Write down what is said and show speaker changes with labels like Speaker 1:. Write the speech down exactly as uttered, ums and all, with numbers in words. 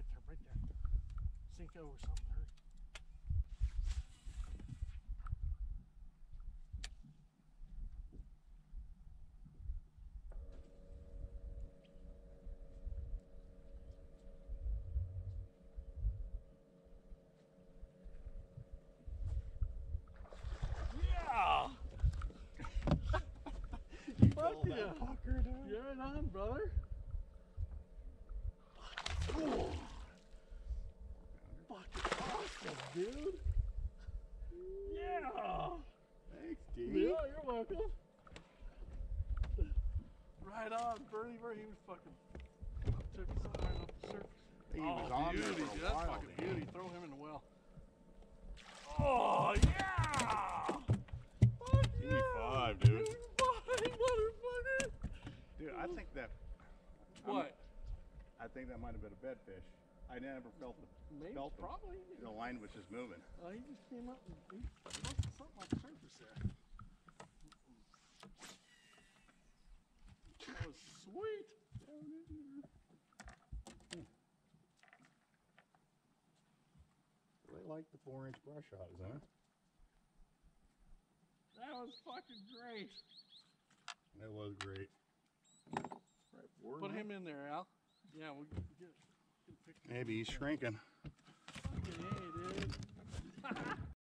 Speaker 1: right there, right there. Sink over something, hurry. Yeah! Fuck yeah!
Speaker 2: Fucker, dude.
Speaker 1: You're right on, brother. Fucking awesome, dude. Yeah!
Speaker 2: Thanks, D.
Speaker 1: Yeah, you're welcome. Right on, Bernie. Where he was fucking took his eye off the surface.
Speaker 2: He
Speaker 1: oh,
Speaker 2: was on
Speaker 1: beauty,
Speaker 2: there for a
Speaker 1: dude. That's
Speaker 2: while,
Speaker 1: fucking
Speaker 2: dude.
Speaker 1: beauty. Throw him in the well. Oh yeah! Fuck
Speaker 2: Give me
Speaker 1: yeah!
Speaker 2: five, dude.
Speaker 1: Give me five, motherfucker!
Speaker 2: Dude, I think that.
Speaker 1: What?
Speaker 2: I'm, I think that might have been a bedfish. I never felt the
Speaker 1: Maybe,
Speaker 2: felt
Speaker 1: probably.
Speaker 2: The, the line was just moving.
Speaker 1: Uh, he just came up and he must have something on the surface there. That was sweet.
Speaker 2: Really like the four inch brush rods, huh?
Speaker 1: That was fucking great.
Speaker 2: That was great.
Speaker 1: Right, put him in there, Al. Yeah, we'll get, get, get a picture.
Speaker 2: Maybe he's shrinking.
Speaker 1: Fucking hey, dude.